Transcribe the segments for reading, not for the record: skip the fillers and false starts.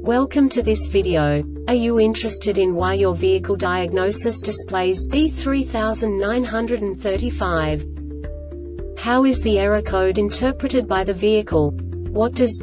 Welcome to this video. Are you interested in why your vehicle diagnosis displays B3935? How is the error code interpreted by the vehicle? What does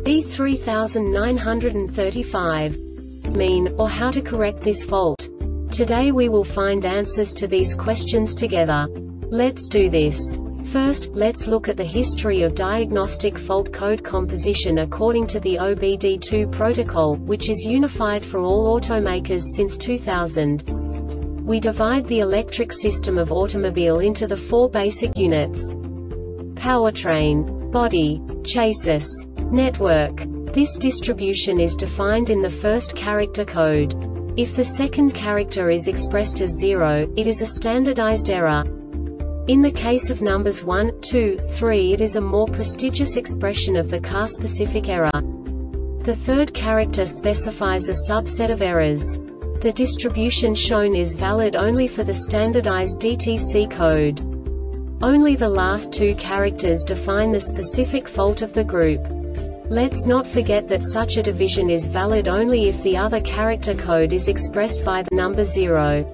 B3935 mean, or how to correct this fault? Today we will find answers to these questions together. Let's do this. First, let's look at the history of diagnostic fault code composition according to the OBD2 protocol, which is unified for all automakers since 2000. We divide the electric system of automobile into the four basic units: powertrain, body, chassis, network. This distribution is defined in the first character code. If the second character is expressed as 0, it is a standardized error. In the case of numbers 1, 2, 3, it is a more prestigious expression of the car-specific error. The third character specifies a subset of errors. The distribution shown is valid only for the standardized DTC code. Only the last two characters define the specific fault of the group. Let's not forget that such a division is valid only if the other character code is expressed by the number 0.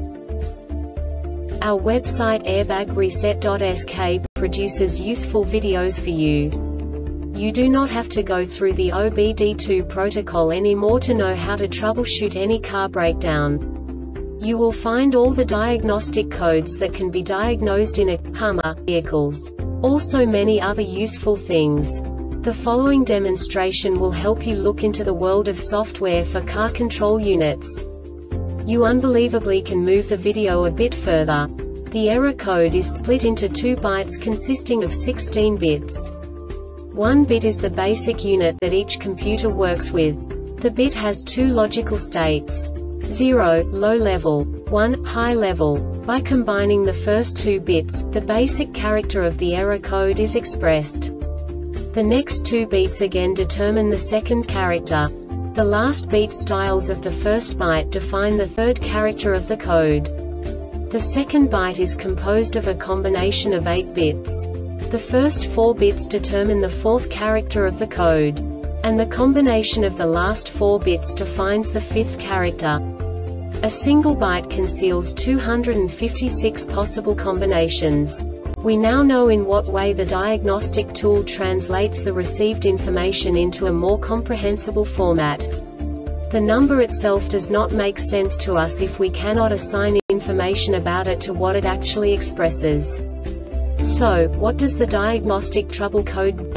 Our website airbagreset.sk produces useful videos for you. You do not have to go through the OBD2 protocol anymore to know how to troubleshoot any car breakdown. You will find all the diagnostic codes that can be diagnosed in a Hummer vehicles. Also many other useful things. The following demonstration will help you look into the world of software for car control units. You unbelievably can move the video a bit further. The error code is split into 2 bytes consisting of 16 bits. 1 bit is the basic unit that each computer works with. The bit has 2 logical states: 0, low level, 1, high level. By combining the first 2 bits, the basic character of the error code is expressed. The next 2 beats again determine the second character. The last beat styles of the first byte define the third character of the code. The second byte is composed of a combination of 8 bits. The first 4 bits determine the fourth character of the code. And the combination of the last 4 bits defines the fifth character. A single byte conceals 256 possible combinations. We now know in what way the diagnostic tool translates the received information into a more comprehensible format. The number itself does not make sense to us if we cannot assign information about it to what it actually expresses. So, what does the diagnostic trouble code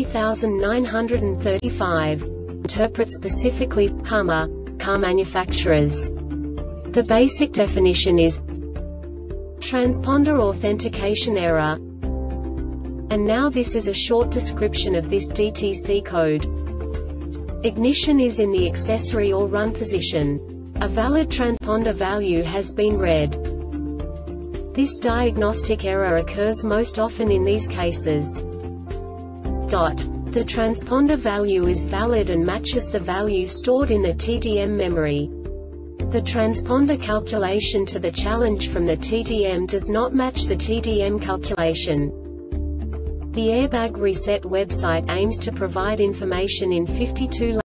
B3935 interpret specifically for Hummer car manufacturers? The basic definition is transponder authentication error. And now this is a short description of this DTC code. Ignition is in the accessory or run position. A valid transponder value has been read. This diagnostic error occurs most often in these cases. The transponder value is valid and matches the value stored in the TDM memory. The transponder calculation to the challenge from the TDM does not match the TDM calculation. The Airbag Reset website aims to provide information in 52